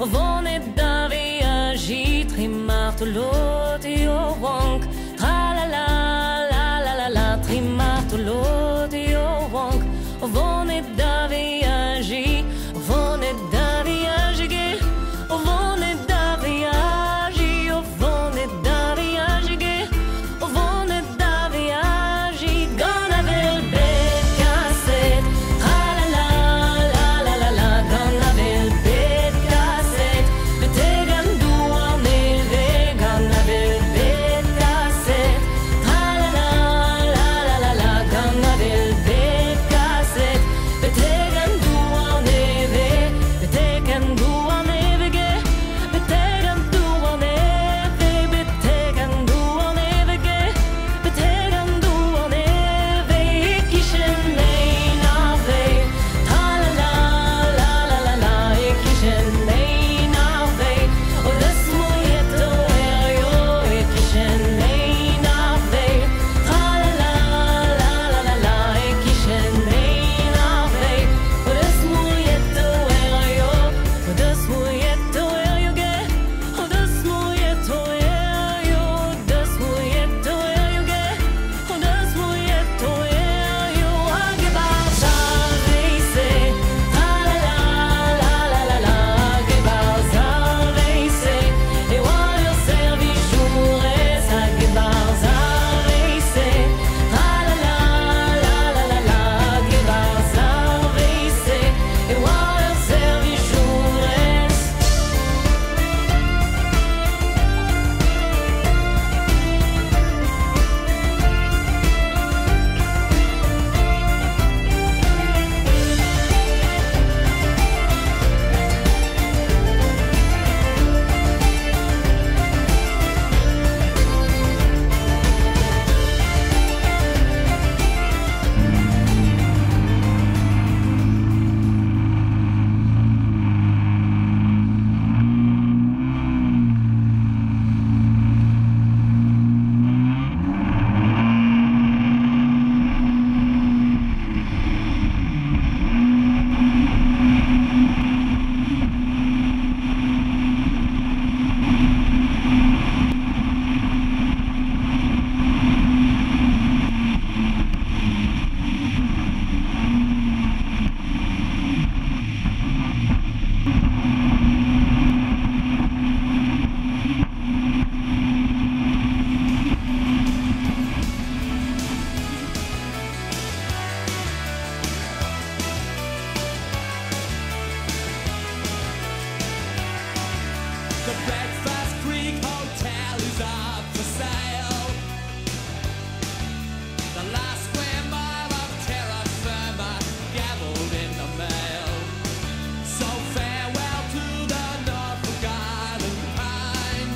Vonet davi agit rimartoloti o wonk. Tra la la la la la la trimartoloti o wonk. Vonet davi agit, vonet davi agit, vonet davi agit, vonet davi agit, vonet davi agit. Gonna vil bed cassette. Tra la la la la la la. Gonna vil bed cassette. Betegan du an elve. Gonna vil bed cassette. Tra la la la la la la. Gonna vil bed cassette. Betegan du an elve. Betegan du an evige. Betegan du an evige. Betegan du an evige. Betegan du an evige. Ikishen ein ave. Tra la la la la la la. Ikishen ein ave. Og det smojet og jo. Ikishen ein ave. Tra la la la la la la. Ikishen ein ave. Og det smojet og jo. Og det smojet og jo ge. Og det smojet og jo. Det smojet og jo ge. Og det smojet og jo. Agebar salveise. Tra la la la la la la. Agebar salveise. E voglio servi jures. Agebar salveise. Tra la la la la la la. Agebar salveise. E voglio servi jures. The Breakfast Creek Hotel is up for sale. The last square mile of terra firma gaveled in the mail. So farewell to the Norfolk Garden Pines.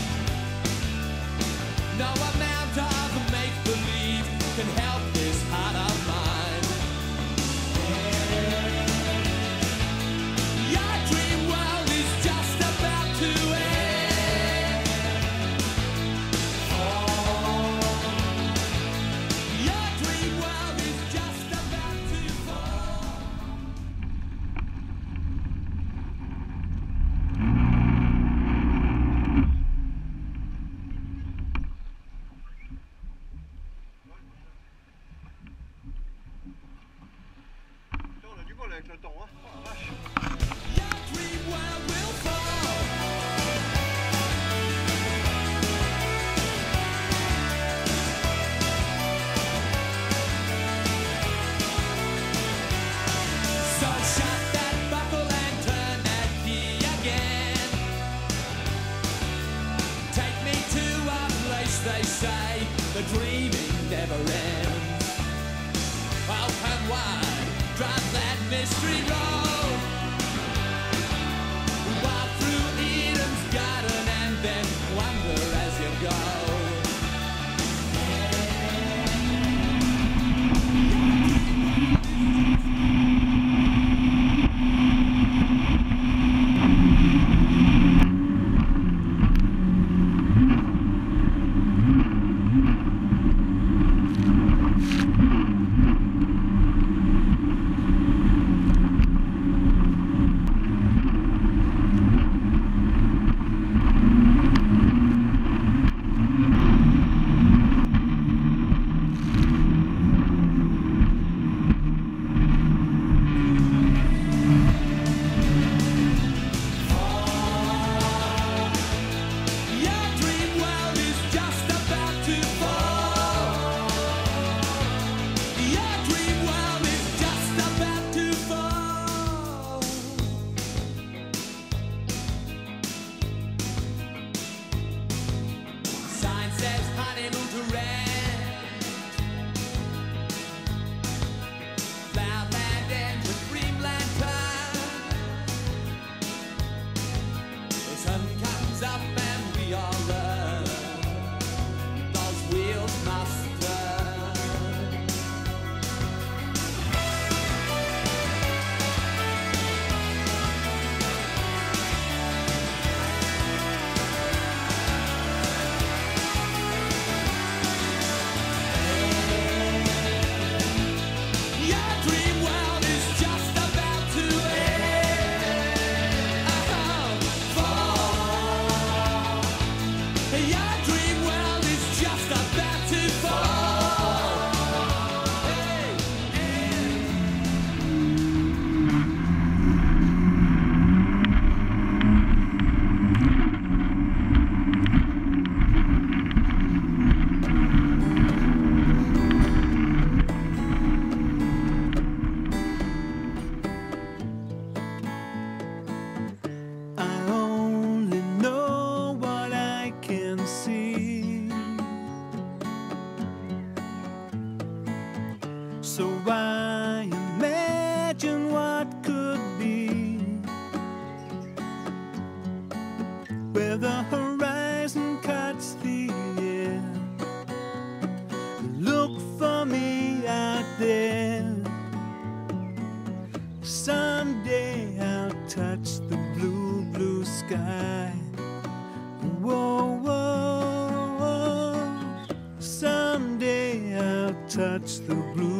No amount of make-believe can help this heart of mine. Your dream world is just about to end. Your dream world is just about to fall. On a du bol avec le temps, hein. Oh la vache. Your dream world will fall. So shut that buckle and turn that key again. Take me to a place they say the dreaming never ends. Open wide, drive that mystery road. Walk through Eden's garden and then wander as you go. where the horizon cuts the air. Look for me out there. Someday I'll touch the blue, blue sky. Whoa, whoa, whoa. Someday I'll touch the blue